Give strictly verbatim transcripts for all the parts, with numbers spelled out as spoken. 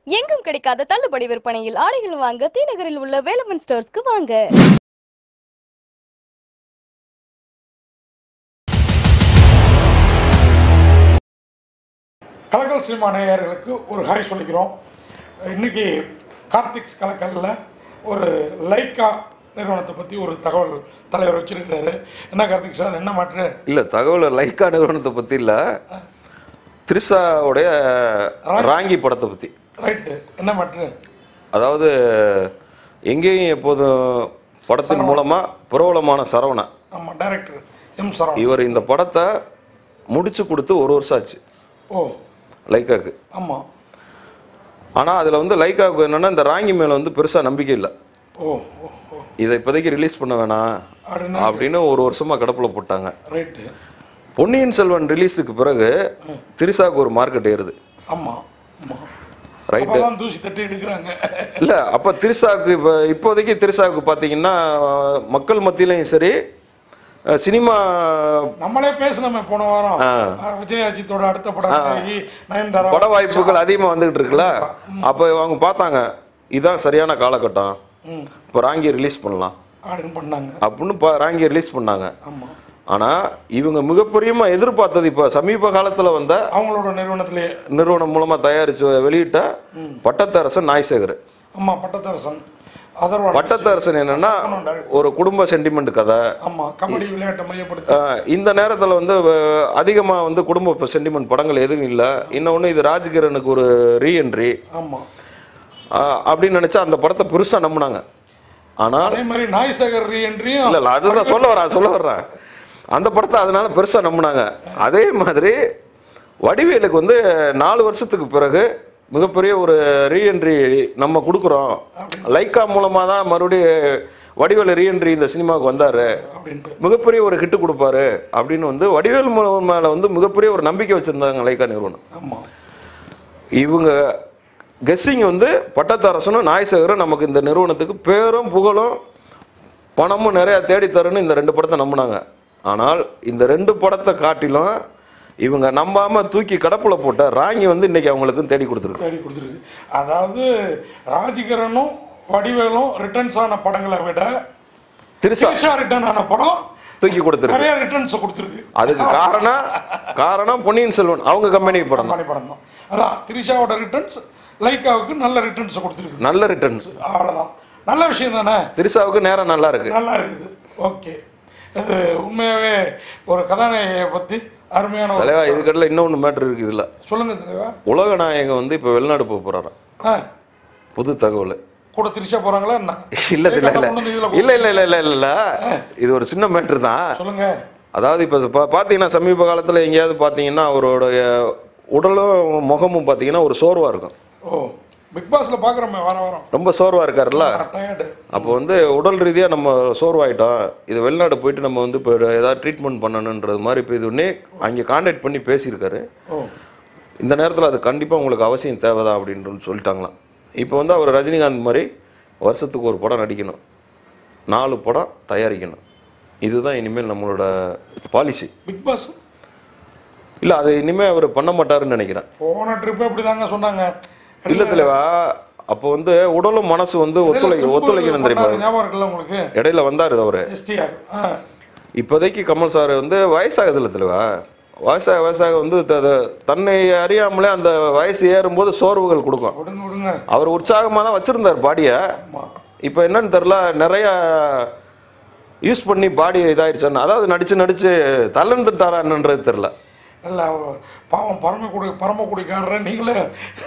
எங்கும் கிடைக்காத தள்ளுபடி விற்பனையில் ஆடைகள் வாங்க தீநகரில் உள்ள வேலவன் ஸ்டோர்ஸ்க்கு வாங்க. கலக்கல் சினிமா நேயர்களுக்கு ஒரு ஹாய் சொல்லிக்கிறோம். இன்னைக்கு கார்த்திக்ஸ் கலக்கல்ல ஒரு லைக்கா நிறுவனத்தை பற்றி ஒரு தகவல் தலைவர் வச்சிருக்கிறாரு. என்ன கார்த்திக் சார், என்ன மாற்று? இல்லை, தகவல் லைக்கா நிறுவனத்தை பற்றி இல்லை, த்ரிஷாவுடைய ராங்கி படத்தை பற்றி. ரைட்டு, என்ன மாற்று? அதாவது எங்கேயும் எப்போதும் படத்தின் மூலமாக பிரபலமான சரவணா, ஆமாம், டைரக்டர் எம் சரவணா, இவர் இந்த படத்தை முடிச்சு கொடுத்து ஒரு வருஷம் ஆச்சு. ஓ, லைக்காவுக்கு. ஆமாம். ஆனால் அதில் வந்து லைக்காவுக்கு என்னென்னா இந்த ராங்கி மேலே வந்து பெருசாக நம்பிக்கை இல்லை. ஓ ஓ ஓ இதை இப்போதைக்கு ரிலீஸ் பண்ண வேணாம் அப்படின்னு ஒரு வருஷமாக கடப்பில் போட்டாங்க. ரைட்டு. பொன்னியின் செல்வன் ரிலீஸுக்கு பிறகு திரிசாவுக்கு ஒரு மார்க்கெட் ஏறுது. ஆமாம் ஆமாம், ரைட்டு. தூசி தட்டி எடுக்கிறாங்க. இல்லை, அப்போ திரிசாவுக்கு இப்போ இப்போதைக்கு திரிசாவுக்கு பார்த்தீங்கன்னா மக்கள் மத்தியிலையும் சரி, சினிமா நம்மளே பேசணுமே போன வாரம் விஜய் அஜித்தோட அடுத்த படம் பட வாய்ப்புகள் அதிகமாக வந்துகிட்டு இருக்குல்ல. அப்போ அவங்க பார்த்தாங்க இதுதான் சரியான காலகட்டம், இப்போ ராங்கி ரிலீஸ் பண்ணலாம் பண்ணாங்க அப்படின்னு ராங்கி ரிலீஸ் பண்ணாங்க. ஆமாம். ஆனால் இவங்க மிகப்பெரியமா எதிர்பார்த்தது இப்போ சமீப காலத்தில் வந்த அவங்களோட நிறுவனத்திலே நிறுவனம் மூலமாக தயாரித்து வெளியிட்ட பட்டத்தரசன் நாய்சேகர். ஆமாம், பட்டத்தரசன். பட்டத்தரசன் என்னன்னா ஒரு குடும்ப சென்டிமெண்ட் கதை. ஆமா, கபடி விளையாட்டை மையப்படுத்தி. இந்த நேரத்தில் வந்து அதிகமாக வந்து குடும்ப சென்டிமெண்ட் படங்கள் எதுவும் இல்லை. இன்னொன்று இது ராஜ்கிரனுக்கு ஒரு ரீஎன்ட்ரி. ஆமா, அப்படின்னு நினைச்சா அந்த படத்தை பெருசா நம்பினாங்க. ஆனால் அதே மாதிரி நாய்சேகர் ரீஎன்ட்ரியும் இல்லை இல்லை, அதுதான் சொல்ல வரேன் சொல்ல வர்றேன் அந்த படத்தை அதனால பெருசா நம்பினாங்க. அதே மாதிரி வடிவேலுக்கு வந்து நாலு வருஷத்துக்கு பிறகு மிகப்பெரிய ஒரு ரீஎன்ட்ரி நம்ம கொடுக்குறோம், லைக்கா மூலமாக தான் மறுபடியும் வடிவேல் ரீஎன்ட்ரி இந்த சினிமாவுக்கு வந்தார், மிகப்பெரிய ஒரு ஹிட்டு கொடுப்பாரு அப்படின்னு வந்து வடிவேல் மேலே வந்து மிகப்பெரிய ஒரு நம்பிக்கை வச்சுருந்தாங்க லைக்கா நிறுவனம். இவங்க கெஸ்ஸிங் வந்து பட்டத்தரசனும் நாய்சேகரும் நமக்கு இந்த நிறுவனத்துக்கு பேரும் புகழும் பணமும் நிறையா தேடித்தருன்னு இந்த ரெண்டு படத்தை நம்பினாங்க. ஆனால் இந்த ரெண்டு படத்தை காட்டிலும் இவங்க நம்பாம தூக்கி கடப்புல போட்ட ராங்கி வந்து இன்னைக்கு அவங்களுக்கு தேடி கொடுத்துருக்கு தேடி கொடுத்துருக்கு அதாவது ராஜ்கிரனும் வடிவேலும் ரிட்டர்ன்ஸ் ஆன படங்களை விட திரிஷா ரிட்டர்ன் ஆன படம் தூக்கி கொடுத்துருக்கு, நிறைய ரிட்டர்ன்ஸ் கொடுத்துருக்கு. அதுக்கு காரணம் காரணம் பொன்னியின் செல்வன் அவங்க கம்பெனி படம் படம் தான். அதான் திரிஷாவோட ரிட்டர்ன்ஸ் லைக்காவுக்கு நல்ல ரிட்டர்ன்ஸ் கொடுத்துருக்கு. நல்ல ரிட்டர்ன்ஸ், அவ்வளோதான். நல்ல விஷயம் தானே. திரிஷாவுக்கு நேரம் நல்லா இருக்கு, நல்லா இருக்குது. ஓகே, இது உண்மையாகவே ஒரு கதாநாயகியை பற்றி அருமையான தலைவா. இதுக்கடல இன்னொன்று மேட்ரு இருக்குது இதில். சொல்லுங்க தலைவா. உலக நாயகன் வந்து இப்போ வெளிநாடு போக போகிறாராம். புது தகவல். கூட திரிஷா போகிறாங்களா என்ன? இல்லை இல்லை இல்லை இல்லை இல்லை இல்லை இல்லை இல்லை இது ஒரு சின்ன மேட்ரு தான். சொல்லுங்க. அதாவது இப்போ பார்த்தீங்கன்னா சமீப காலத்தில் எங்கேயாவது பார்த்தீங்கன்னா அவரோடைய உடலும் முகமும் பார்த்தீங்கன்னா ஒரு சோர்வாக இருக்கும். ஓ, பிக் பாஸ்ல பார்க்குறோமே வார வாரம் ரொம்ப சோர்வாக இருக்காருல்ல. அப்போ வந்து உடல் ரீதியாக நம்ம சோர்வாயிட்டோம், இது வெளிநாடு போயிட்டு நம்ம வந்து இப்போ ஏதாவது ட்ரீட்மெண்ட் பண்ணணுன்றது மாதிரி இப்போ இது ஒன்றே அங்கே கான்டாக்ட் பண்ணி பேசியிருக்காரு. இந்த நேரத்தில் அது கண்டிப்பாக உங்களுக்கு அவசியம் தேவைதான் அப்படின்னு சொல்லிட்டாங்களாம். இப்போ வந்து அவர் ரஜினிகாந்த் மாதிரி வருஷத்துக்கு ஒரு படம் நடிக்கணும், நாலு படம் தயாரிக்கணும், இதுதான் இனிமேல் நம்மளோட பாலிசி. பிக் பாஸ் இல்லை, அது இனிமேல் அவர் பண்ண மாட்டாருன்னு நினைக்கிறேன். போன ட்ரிப் எப்படி தாங்க சொன்னாங்க. இல்லை தலைவா, அப்போ வந்து உடலும் மனசு வந்து ஒத்துழைக்க ஒத்துழைக்கணும் தெரியுமா? ஞாபகம் இருக்குல்ல உங்களுக்கு? இடையில வந்தார் அவரு. இப்போதைக்கு கமல் சார் வந்து வயசாகுது இல்லை தலைவா, வயசாக வயசாக வந்து தன்னை அறியாமலே அந்த வயசு ஏறும்போது சோர்வுகள் கொடுக்கும். அவர் உற்சாகமாக தான் வச்சிருந்தார் பாடியை. இப்போ என்னன்னு தெரில, நிறைய யூஸ் பண்ணி பாடி இதாயிருச்சான்னு, அதாவது நடிச்சு நடிச்சு தள்ளந்துட்டாரா என்னன்றது தெரில. இல்லை, பாவம் பரமக்குடி பரமக்குடிக்காரர் நீங்களே.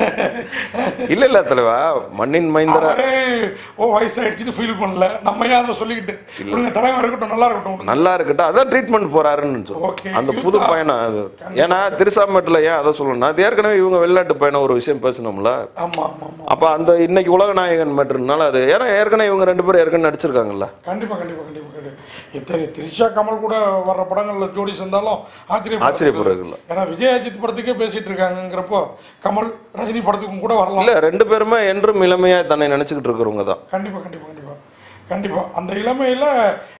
இல்லை இல்லை தலைவா, மண்ணின் மைந்தரா ஓ வயசாயிடுச்சுன்னு ஃபீல் பண்ணல, நம்ம ஏன் அதை சொல்லிக்கிட்டு இல்லை தலைவா இருக்கட்டும், நல்லா இருக்கட்டும் நல்லா இருக்கட்டும், அதான் ட்ரீட்மெண்ட் போறாருன்னு சொல்லி அந்த புது பயணம் அது. ஏன்னா திருசாமட்டில் ஏன் அதை சொல்லணும்னா, அது ஏற்கனவே இவங்க வெளிநாட்டு பயணம் ஒரு விஷயம் பேசணும்ல. அப்போ அந்த இன்னைக்கு உலக நாயகன் மேட்டர்னால அது, ஏன்னா ஏற்கனவே இவங்க ரெண்டு பேரும் ஏற்கனவே நடிச்சிருக்காங்கல்ல. கண்டிப்பாக கண்டிப்பாக கண்டிப்பாக திரிஷா கமல் கூட வர்ற படங்களில் ஜோடி சேர்ந்தாலும் ஆச்சரியம் ஆச்சரியப்படுறது. ஏன்னா விஜய் அஜித் படத்துக்கே பேசிட்டு இருக்காங்கிறப்போ கமல் ரஜினி படத்துக்கும் கூட வரலாம். இல்ல, ரெண்டு பேருமே என்றும் இளமையா தன்னை நினைச்சுக்கிட்டு இருக்கிறவங்க தான். கண்டிப்பா கண்டிப்பா கண்டிப்பா கண்டிப்பா அந்த இளமையில